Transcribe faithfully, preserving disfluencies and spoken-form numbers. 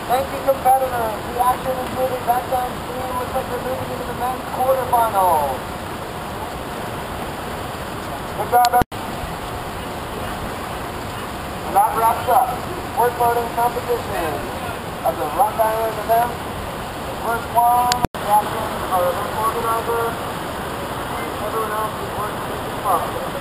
Thank you, competitors. The action is moving back downstream. Looks like they're moving into the men's quarterfinals. Good job, everyone. And that wraps up Squirt boating competition of the Rock Island event. The first one, the captain, our event organizer, and everyone else who's working with the sponsor.